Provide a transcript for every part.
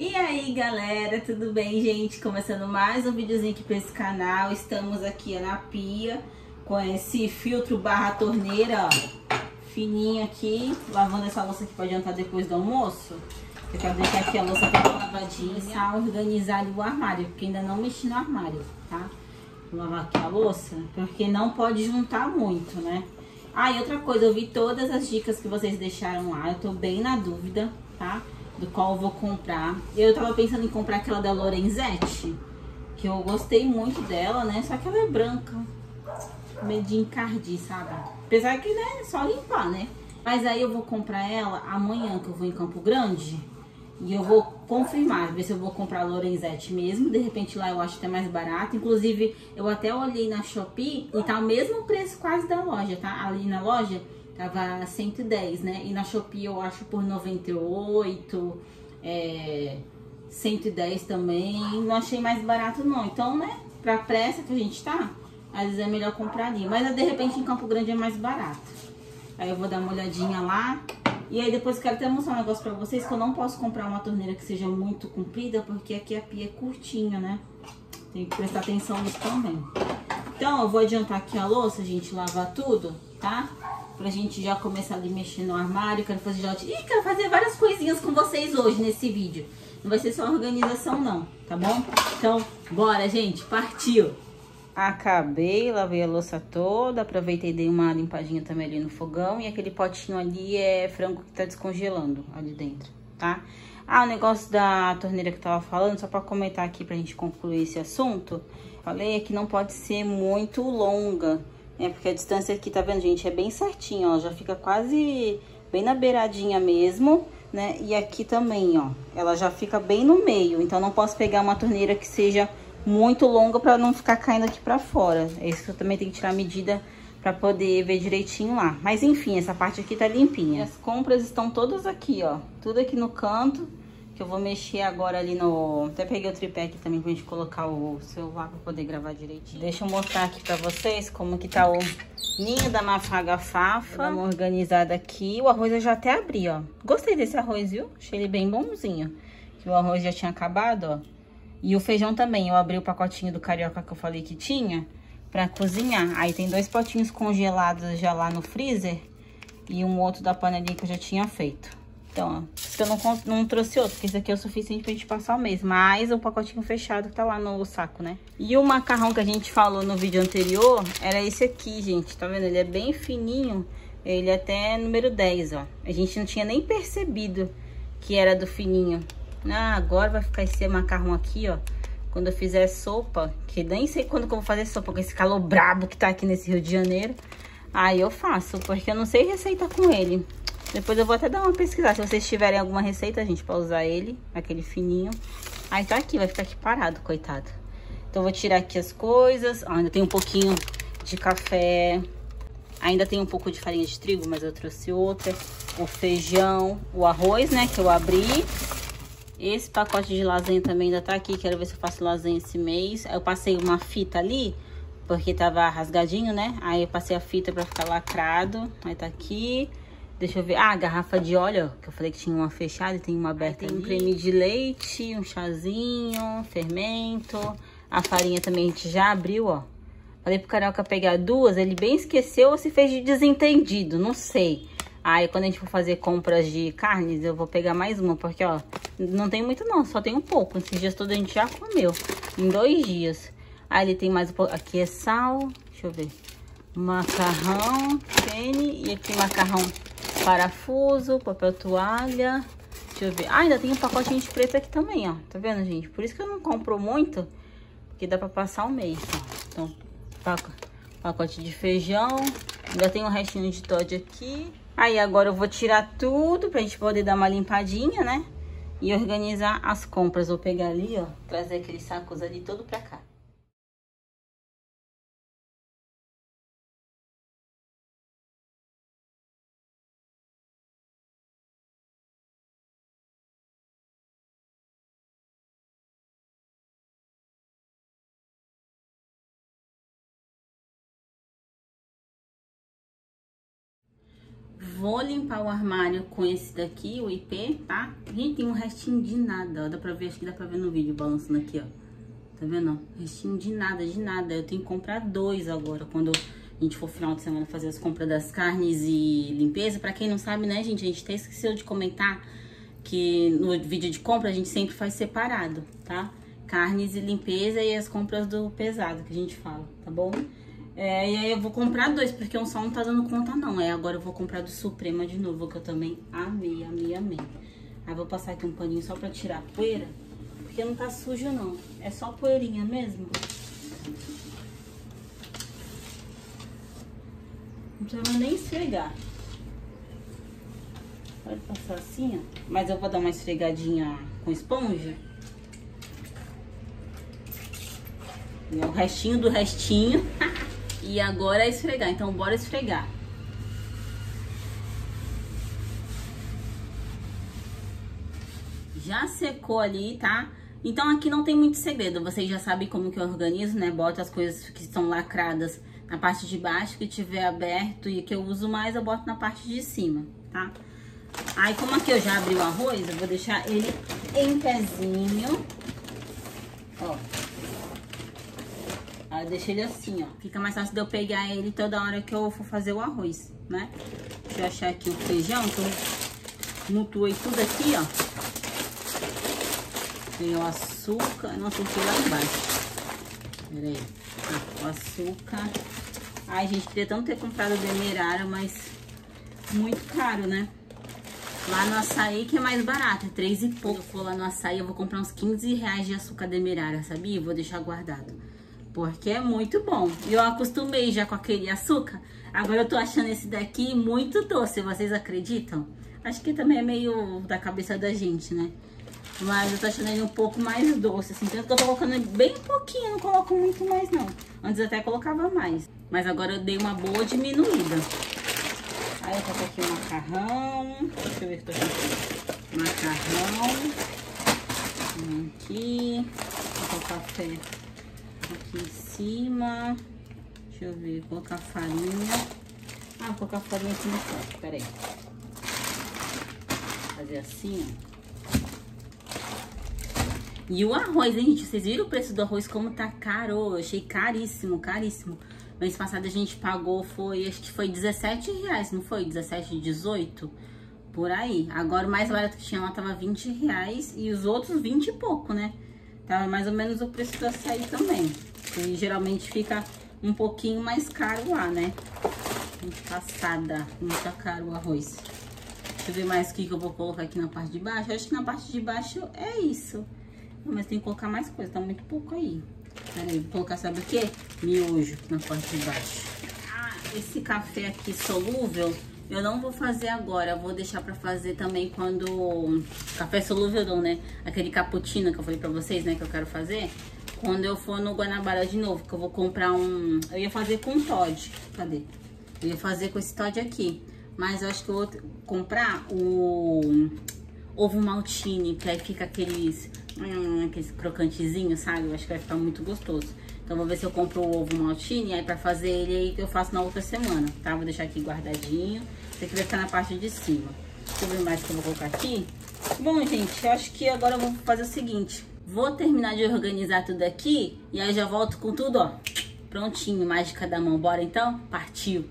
E aí galera, tudo bem, gente? Começando mais um videozinho aqui para esse canal. Estamos aqui na pia com esse filtro barra torneira, ó, fininho aqui, lavando essa louça aqui para adiantar depois do almoço. Eu quero deixar aqui a louça toda lavadinha, organizar ali o armário, porque ainda não mexi no armário, tá? Vou lavar aqui a louça, porque não pode juntar muito, né? Ah, e outra coisa, eu vi todas as dicas que vocês deixaram lá, eu tô bem na dúvida, tá? Do qual eu vou comprar. Eu tava pensando em comprar aquela da Lorenzetti, que eu gostei muito dela, né? Só que ela é branca, meio de encardir, sabe? Apesar que, né, é só limpar, né? Mas aí eu vou comprar ela amanhã, que eu vou em Campo Grande. E eu vou confirmar, ver se eu vou comprar a Lorenzetti mesmo. De repente lá eu acho até mais barato. Inclusive, eu até olhei na Shopee e tá o mesmo preço quase da loja, tá? Ali na loja tava 110, né? E na Shopee eu acho por 98, 110 também. Não achei mais barato não. Então, né, pra pressa que a gente tá, às vezes é melhor comprar ali. Mas de repente em Campo Grande é mais barato. Aí eu vou dar uma olhadinha lá. E aí depois eu quero até mostrar um negócio pra vocês, que eu não posso comprar uma torneira que seja muito comprida, porque aqui a pia é curtinha, né? Tem que prestar atenção nisso também. Então eu vou adiantar aqui a louça, gente, lavar tudo, tá? Pra gente já começar ali mexer no armário. Quero fazer quero fazer várias coisinhas com vocês hoje nesse vídeo. Não vai ser só organização não, tá bom? Então, bora, gente, partiu! Acabei, lavei a louça toda, aproveitei e dei uma limpadinha também ali no fogão. E aquele potinho ali é frango que tá descongelando ali dentro, tá? Ah, o negócio da torneira que eu tava falando, só pra comentar aqui pra gente concluir esse assunto. Falei, é que não pode ser muito longa, né? Porque a distância aqui, tá vendo, gente, é bem certinho, ó. Já fica quase bem na beiradinha mesmo, né? E aqui também, ó, ela já fica bem no meio. Então não posso pegar uma torneira que seja muito longa para não ficar caindo aqui para fora. Isso eu também tenho que tirar a medida para poder ver direitinho lá. Mas enfim, essa parte aqui tá limpinha. As compras estão todas aqui, ó. Tudo aqui no canto, que eu vou mexer agora ali no... Até peguei o tripé aqui também pra gente colocar o celular para poder gravar direitinho. Deixa eu mostrar aqui para vocês como que tá o ninho da mafaga-fafa. Dá uma organizada aqui. O arroz eu já até abri, ó. Gostei desse arroz, viu? Achei ele bem bonzinho. Que o arroz já tinha acabado, ó. E o feijão também, eu abri o pacotinho do carioca que eu falei que tinha pra cozinhar. Aí tem 2 potinhos congelados já lá no freezer e um outro da panelinha que eu já tinha feito. Então, ó, por isso que eu não trouxe outro, porque esse aqui é o suficiente pra gente passar o mês. Mas o pacotinho fechado que tá lá no saco, né? E o macarrão que a gente falou no vídeo anterior era esse aqui, gente. Tá vendo? Ele é bem fininho, ele é até número 10, ó. A gente não tinha nem percebido que era do fininho. Ah, agora vai ficar esse macarrão aqui, ó. Quando eu fizer sopa, que nem sei quando que eu vou fazer sopa, com esse calor brabo que tá aqui nesse Rio de Janeiro. Aí eu faço, porque eu não sei receita com ele. Depois eu vou até dar uma pesquisada. Se vocês tiverem alguma receita, gente, pra usar ele, aquele fininho. Aí tá aqui, vai ficar aqui parado, coitado. Então eu vou tirar aqui as coisas. Ó, ainda tem um pouquinho de café. Ainda tem um pouco de farinha de trigo, mas eu trouxe outra. O feijão, o arroz, né, que eu abri. Esse pacote de lasanha também ainda tá aqui. Quero ver se eu faço lasanha esse mês. Eu passei uma fita ali, porque tava rasgadinho, né? Aí eu passei a fita pra ficar lacrado. Aí tá aqui. Deixa eu ver. Ah, a garrafa de óleo, que eu falei que tinha uma fechada e tem uma aberta. Tem um creme de leite, um chazinho, fermento. A farinha também a gente já abriu, ó. Falei pro Carioca pegar 2, ele bem esqueceu ou se fez de desentendido, não sei. Aí quando a gente for fazer compras de carnes, eu vou pegar mais uma, porque ó, não tem muito não, só tem um pouco. Esses dias todos a gente já comeu, em 2 dias. Aí ele tem mais um pouco, aqui é sal, deixa eu ver. Macarrão, pene, e aqui macarrão parafuso, papel toalha. Deixa eu ver, ah, ainda tem um pacotinho de preto aqui também, ó. Tá vendo, gente? Por isso que eu não compro muito, porque dá pra passar um mês, ó. Então, pacote de feijão, ainda tem um restinho de Toddy aqui. Aí agora eu vou tirar tudo pra gente poder dar uma limpadinha, né? E organizar as compras. Vou pegar ali, ó, trazer aqueles sacos ali todo pra cá. vou limpar o armário com esse daqui, o IP, tá? Gente, tem um restinho de nada, ó. Dá pra ver, acho que dá pra ver no vídeo, balançando aqui, ó. Tá vendo, ó? Restinho de nada, de nada. Eu tenho que comprar 2 agora, quando a gente for final de semana fazer as compras das carnes e limpeza. Pra quem não sabe, né, gente? A gente até esqueceu de comentar que no vídeo de compra a gente sempre faz separado, tá? Carnes e limpeza e as compras do pesado que a gente fala, tá bom? E aí eu vou comprar 2, porque um só não tá dando conta não. Agora eu vou comprar do Suprema de novo, que eu também amei, amei, amei. Aí vou passar aqui um paninho só pra tirar a poeira, porque não tá sujo não, é só poeirinha mesmo. Não precisa nem esfregar. Pode passar assim, ó. Mas eu vou dar uma esfregadinha com esponja. E é o restinho do restinho. E agora é esfregar, então bora esfregar. Já secou ali, tá? Então aqui não tem muito segredo, vocês já sabem como que eu organizo, né? Boto as coisas que estão lacradas na parte de baixo, que tiver aberto e que eu uso mais, eu boto na parte de cima, tá? Aí como aqui eu já abri o arroz, eu vou deixar ele em pezinho, ó. Aí eu deixo ele assim, ó. Fica mais fácil de eu pegar ele toda hora que eu for fazer o arroz, né? Deixa eu achar aqui o feijão, que eu mutuei tudo aqui, ó. Tem o açúcar, não, coloquei lá embaixo. Pera aí. O açúcar. Ai, gente, queria tanto ter comprado demerara, mas muito caro, né? Lá no açaí que é mais barato, é 3 e pouco. Se eu for lá no açaí, eu vou comprar uns 15 reais de açúcar demerara, sabia? Vou deixar guardado. Porque é muito bom. E eu acostumei já com aquele açúcar. Agora eu tô achando esse daqui muito doce, vocês acreditam? Acho que também é meio da cabeça da gente, né? Mas eu tô achando ele um pouco mais doce, assim. Tanto que eu tô colocando bem pouquinho, não coloco muito mais, não. Antes eu até colocava mais. Mas agora eu dei uma boa diminuída. Aí eu coloco aqui o macarrão. Deixa eu ver se tô aqui. Macarrão. Aqui. Vou colocar café aqui em cima. Deixa eu ver, vou colocar farinha. Ah, vou colocar farinha aqui no prato, peraí. Fazer assim, ó. E o arroz, hein, gente? Vocês viram o preço do arroz como tá caro? Eu achei caríssimo, caríssimo. Mês passado a gente pagou, acho que foi 17 reais, não foi? 17, 18? Por aí. Agora o mais barato que tinha lá tava 20 reais e os outros 20 e pouco, né? Tava mais ou menos o preço do açaí também. E geralmente fica um pouquinho mais caro lá, né? Muito passada, muito caro o arroz. Deixa eu ver mais o que eu vou colocar aqui na parte de baixo. Eu acho que na parte de baixo é isso. Mas tem que colocar mais coisa, tá muito pouco aí. Pera aí, vou colocar, sabe o que? Miojo aqui na parte de baixo. Ah, esse café aqui solúvel, eu não vou fazer agora. Eu vou deixar pra fazer também quando... Café solúvel não, né? Aquele cappuccino que eu falei pra vocês, né? Que eu quero fazer. Quando eu for no Guanabara de novo, que eu vou comprar um... Eu ia fazer com Toddy. Cadê? Eu ia fazer com esse Toddy aqui. Mas eu acho que eu vou comprar o... ovo maltine, que aí fica aqueles crocantezinhos, sabe? Eu acho que vai ficar muito gostoso. Então vou ver se eu compro o ovo maltine, aí pra fazer ele aí que eu faço na outra semana, tá? Vou deixar aqui guardadinho. Esse aqui vai ficar na parte de cima. Deixa eu ver mais que eu vou colocar aqui. Bom, gente, eu acho que agora eu vou fazer o seguinte. Vou terminar de organizar tudo aqui e aí já volto com tudo, ó. Prontinho, mágica da mão. Bora então? Partiu!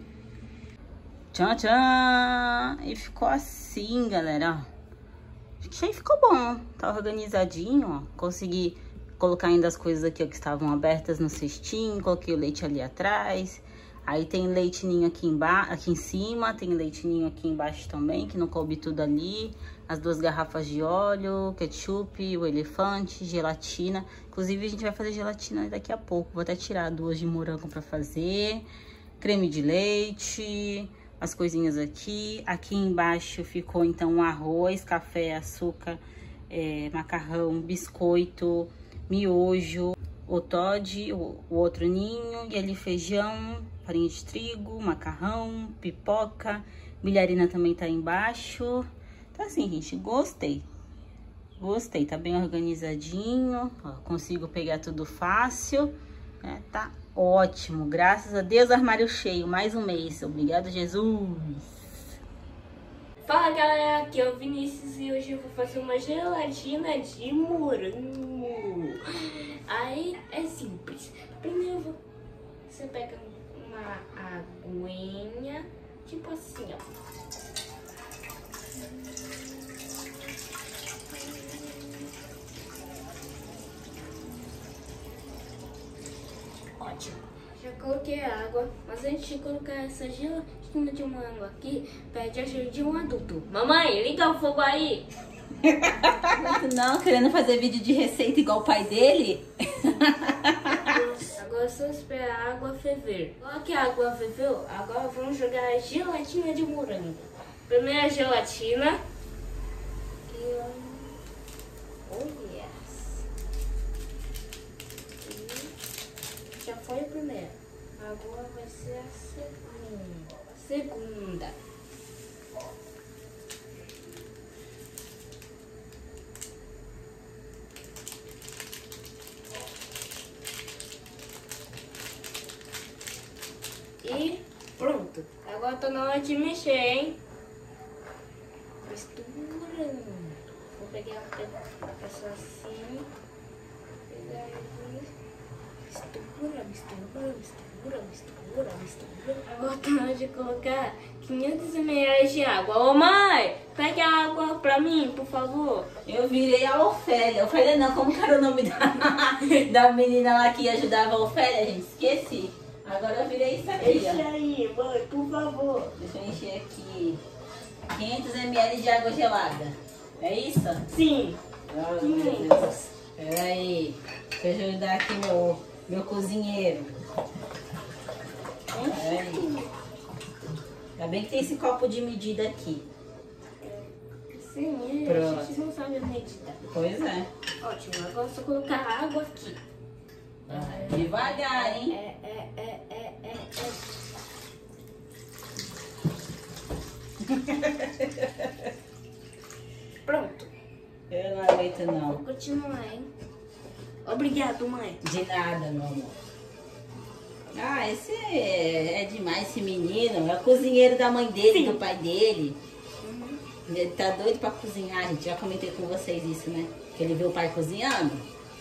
Tchan, tchan! E ficou assim, galera, ó. Acho que aí ficou bom, tá organizadinho, ó. Consegui colocar ainda as coisas aqui, ó, que estavam abertas no cestinho. Coloquei o leite ali atrás. Aí tem leitinho aqui embaixo, aqui em cima. Tem leitinho aqui embaixo também, que não coube tudo ali. As 2 garrafas de óleo, ketchup, o elefante, gelatina. Inclusive a gente vai fazer gelatina daqui a pouco. Vou até tirar 2 de morango pra fazer. Creme de leite... As coisinhas aqui. Aqui embaixo ficou então arroz, café, açúcar, macarrão, biscoito, miojo, o Toddy, o outro ninho, e ali feijão, farinha de trigo, macarrão, pipoca, milharina também tá embaixo. Então assim, gente, gostei. Gostei, tá bem organizadinho, ó, consigo pegar tudo fácil, né? Tá ótimo, graças a Deus, armário cheio, mais um mês. Obrigada, Jesus. Fala galera, aqui é o Vinícius e hoje eu vou fazer uma gelatina de morango. Aí é simples. Primeiro você pega uma aguinha, tipo assim, ó. Ótimo. Já coloquei água, mas antes de colocar essa gelatina de morango aqui, pede ajuda de um adulto. Mamãe, liga o fogo aí. Não, querendo fazer vídeo de receita igual o pai dele? Agora é só esperar a água ferver. Agora que a água ferveu, agora vamos jogar a gelatina de morango. Primeiro a gelatina. Oh yes. E já foi a primeira. Agora vai ser a segunda. E pronto. Agora tá na hora de mexer, hein? Misturando. Vou pegar essa assim. Pegar aqui. Mistura. Agora tá na hora de colocar 500 ml de água. Ô mãe, pega a água pra mim, por favor. Eu virei a Ofélia. Ofélia não, como que era o nome da menina lá que ajudava a Ofélia, gente? Esqueci. Agora eu virei isso aqui, Enche ó. aí, mãe, por favor. Deixa eu encher aqui 500 ml de água gelada. É isso? Sim. Oh, meu Deus. Peraí. Deixa eu ajudar aqui meu cozinheiro. Peraí. Ainda bem que tem esse copo de medida aqui. Sim, Pronto. a gente não sabe a medida. Pois é. Ótimo, agora é só colocar água aqui. Devagar, hein? Pronto. Eu não aguento, não. Vou continuar, hein? Obrigado, mãe. De nada, meu amor. Ah, esse é demais, esse menino. É o cozinheiro da mãe dele, Sim. do pai dele. Ele tá doido pra cozinhar, gente. Já comentei com vocês isso, né? Que ele viu o pai cozinhando.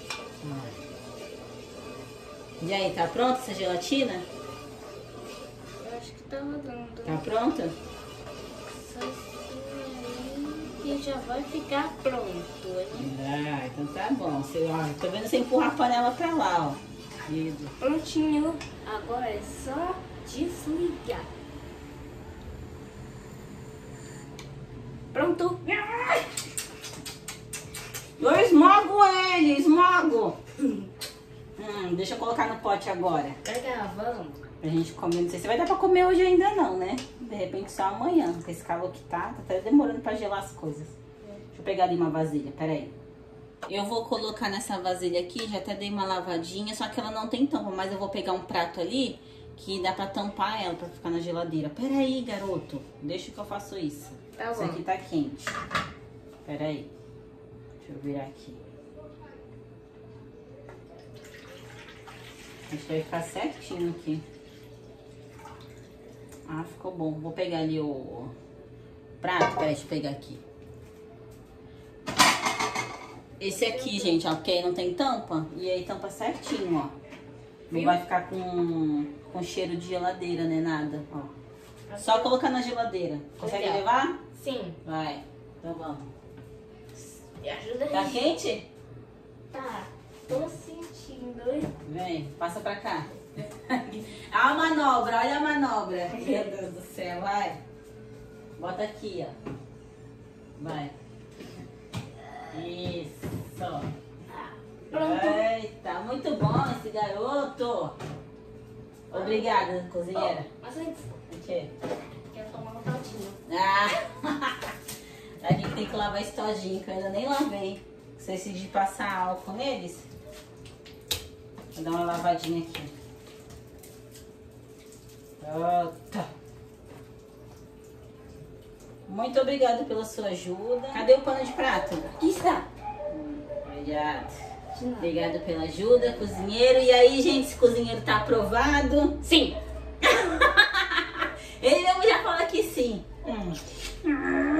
E aí, tá pronta essa gelatina? Eu acho que tá rodando. Tá pronta? Só assim que já vai ficar pronto, hein? Ah, então tá bom. Você, ó, tô vendo você empurrar a panela pra lá, ó. Isso. Prontinho. Agora é só desligar. Pronto. Eu esmago ele, esmago. Deixa eu colocar no pote agora. Tá gravando? Pra gente comer. Não sei se vai dar pra comer hoje ainda não, né? De repente só amanhã. Com esse calor que tá até demorando pra gelar as coisas. Deixa eu pegar ali uma vasilha, peraí. Eu vou colocar nessa vasilha aqui, já até dei uma lavadinha, só que ela não tem tampa, mas eu vou pegar um prato ali que dá pra tampar ela, pra ficar na geladeira. Peraí, garoto, deixa que eu faço isso. Tá Isso bom. aqui tá quente. Peraí, deixa eu virar aqui. Acho que vai ficar certinho aqui. Ah, ficou bom. Vou pegar ali o prato, peraí, deixa eu pegar aqui. Esse aqui, gente, ó, porque aí não tem tampa, e aí tampa certinho, ó. Não Viu? vai ficar com cheiro de geladeira, né, nada, ó. Só colocar na geladeira. Consegue Legal. levar? Sim. Vai, então vamos. Me ajuda aí. Tá quente? Tá. Tô sentindo. Vem, passa pra cá. A manobra, olha a manobra. Meu Deus do céu, vai. Bota aqui, ó. Vai. Isso. Pronto. Eita, muito bom esse garoto. Obrigada, cozinheira. Mas antes, O quê? quero tomar um pratinho. Ah, a gente tem que lavar esse todinho, que eu ainda nem lavei. Se decidi passar álcool neles, vou dar uma lavadinha aqui. Pronto. Muito obrigada pela sua ajuda. Cadê o pano de prato? Aqui está. Obrigada. Obrigada pela ajuda, cozinheiro. E aí, gente, esse cozinheiro tá aprovado? Sim. Ele mesmo já falou que sim.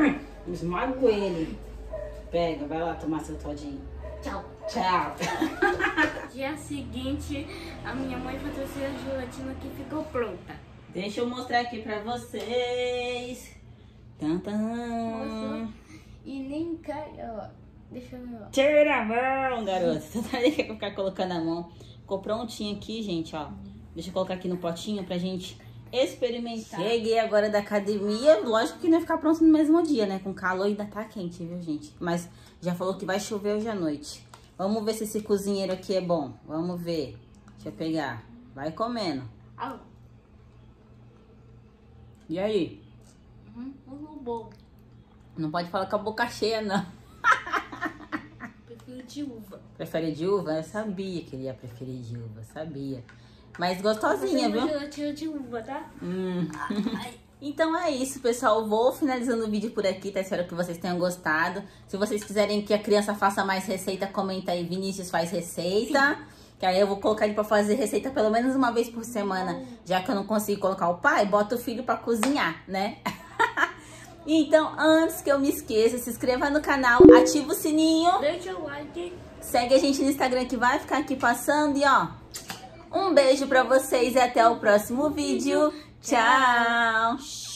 Esmago ele. Pega, vai lá tomar seu todinho. Tchau. Tchau. Dia seguinte, a minha mãe vai trazer a gelatina que ficou pronta. Deixa eu mostrar aqui pra vocês. Tantan. E nem cai, ó. Deixa eu ver, ó. Tira a mão, garoto. Você tá quer ficar colocando a mão. Ficou prontinho aqui, gente, ó. Deixa eu colocar aqui no potinho pra gente experimentar. Cheguei agora da academia. Lógico que não ia ficar pronto no mesmo dia, né? Com calor ainda tá quente, viu, gente? Mas já falou que vai chover hoje à noite. Vamos ver se esse cozinheiro aqui é bom. Vamos ver. Deixa eu pegar. Vai comendo. E aí? Bom. Não pode falar com a boca cheia, não. Prefiro de uva. Prefere de uva? Eu sabia que ele ia preferir de uva, sabia. Mas gostosinha, viu? Gelatina de uva, tá? Então é isso, pessoal. Vou finalizando o vídeo por aqui, tá? Espero que vocês tenham gostado. Se vocês quiserem que a criança faça mais receita, comenta aí. Vinícius faz receita. Sim. Que aí eu vou colocar ele pra fazer receita pelo menos uma vez por semana. Já que eu não consigo colocar o pai, bota o filho pra cozinhar, né? Então, antes que eu me esqueça, se inscreva no canal, ativa o sininho. Deixa o like. Segue a gente no Instagram que vai ficar aqui passando. E ó, um beijo pra vocês e até o próximo vídeo. Tchau!